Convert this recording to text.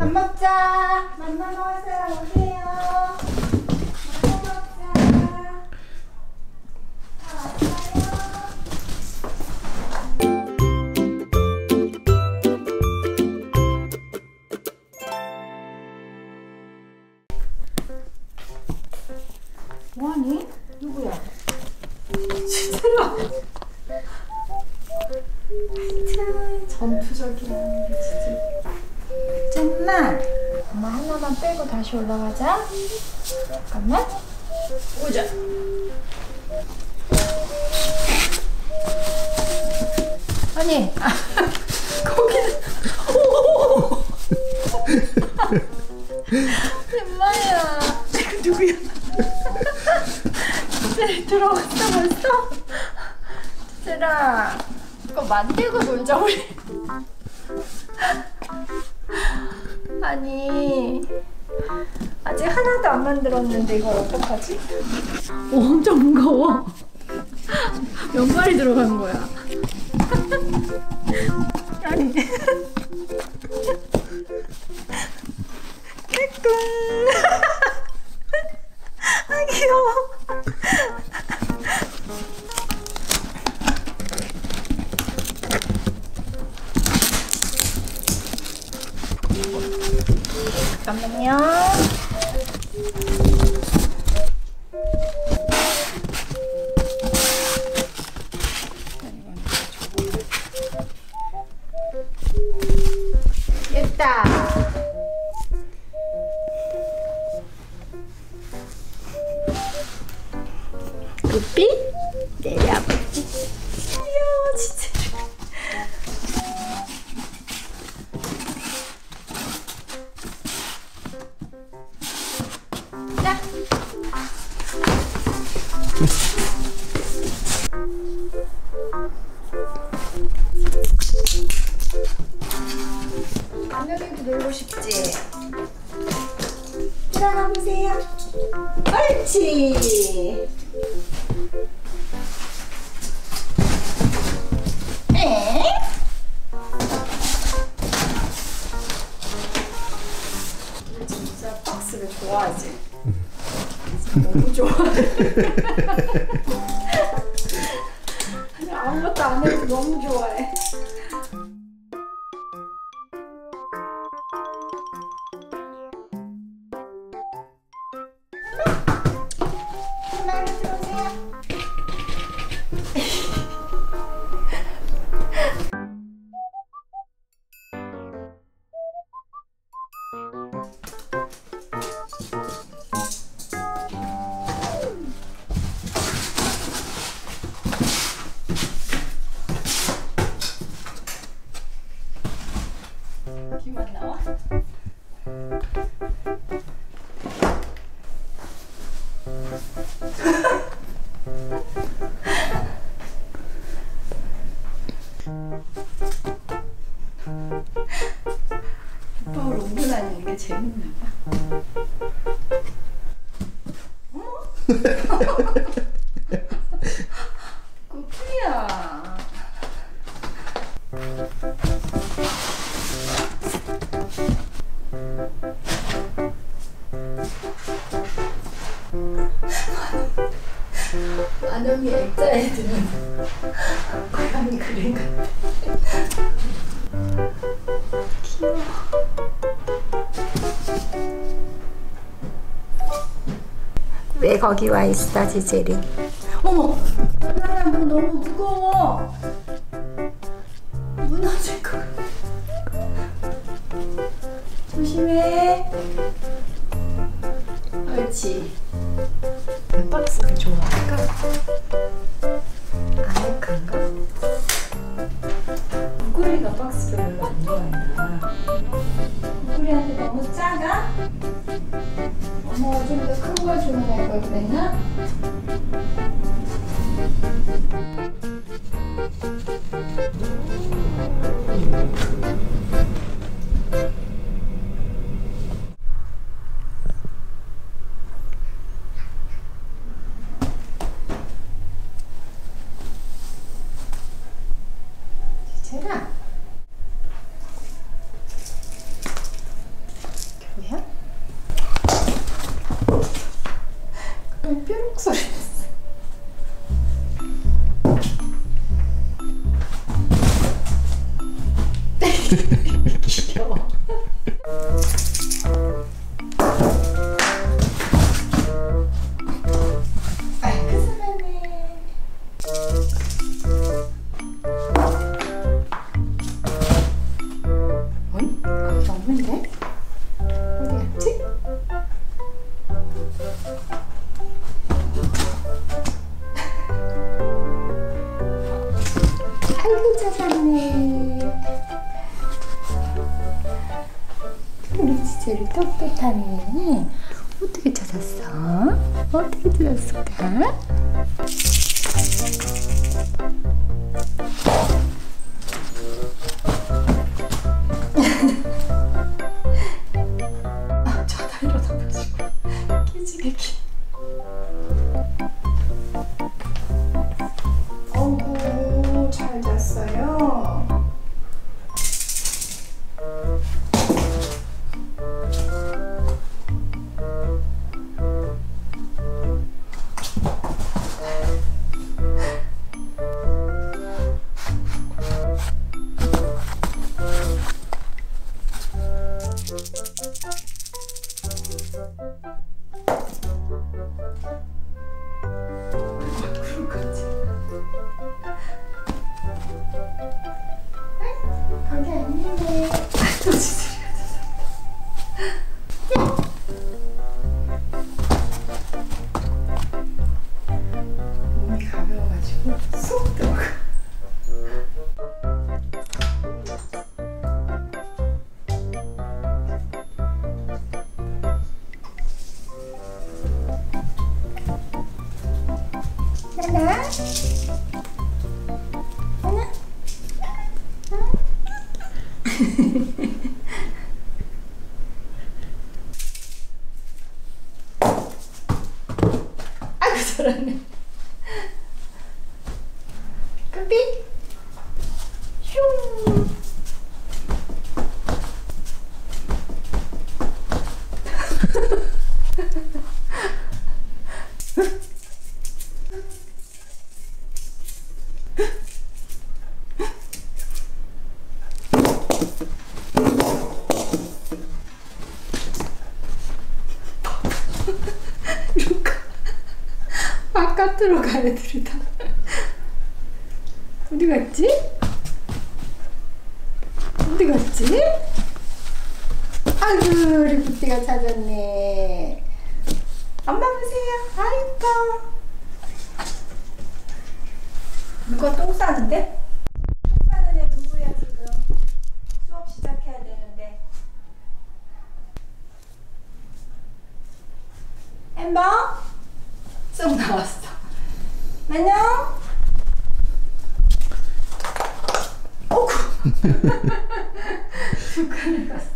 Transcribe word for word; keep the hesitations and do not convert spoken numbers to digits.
밥 먹자. 맘마 먹을 사람 오세요. 맘마 먹자. 다 왔어요. 뭐하니? 누구야? 진짜로. 참 전투적이야 우리 지지. 짠나. 엄마 하나만 빼고 다시 올라가자. 잠깐만. 오자. 아니. 아, 거기는. 오. 엄마야. 이거 누구야? 쟤 들어왔어 벌써? 쟤라 이거 만들고 놀자 우리. 아니 아직 하나도 안 만들었는데 이걸 어떡하지? 오, 엄청 무거워. 몇 마리 들어간 거야? 아니 깨꿍. 아 귀여워. 잠깐만요. 됐다. 루피 내려아버지. 귀여워 진짜. 자. 안녕히도 놀고 싶지? 일어나보세요. 옳지. 에? 진짜 박스를 좋아하지? 너무 좋아해. 아무것도 안 해도 너무 좋아해. 하나 들어오세요. 기만 나와? 오빠를 옮겨 다니는 게 재밌나 봐. 어머? 꾸꾸야. 안녕이 액자에 드는 고양이 그림 같아. 귀여워. 왜 거기 와 있어, 지젤이? 어머! 하나야, 문 너무 무거워. 무너질 것 같아. 조심해. 옳지. 박스를 좋아할까? 아늑한가? 구구리가 박스를 별로 안 좋아한다. 구구리한테 너무 작아? 어머, 좀 더 큰 걸 주문할 걸 그랬나? 지젤아. 뭐야? 왜 뾰록 소리 났어? 귀여워. 아이고 사랑해. 어이? 거기 없는데? 어디 갔지? 아이고 찾았네. 우리 지젤이 떳떳하네. 어떻게 찾았어? 어떻게 찾았을까? 아, 저 다리로 덮어주고 끼지게 기. 어구, 잘 잤어요. 거기 아닌데. 또 지들이가 찾았다. 몸이 가벼워가지고 쏙 들어가. 하나, 하나, 아이고 잘하네. 급히 슝. 루카 바깥으로 가. 애들이 다 어디 갔지? 어디 갔지? 아이고 우리 부띠가 찾았네. 엄마 보세요. 아 이뻐. 누가 똥 싸는데? 똥 싸는 애 누구야 지금? 수업 시작해야 되는데. 엠버? 쏙 나왔어. 안녕? 어구. 북한에 갔어.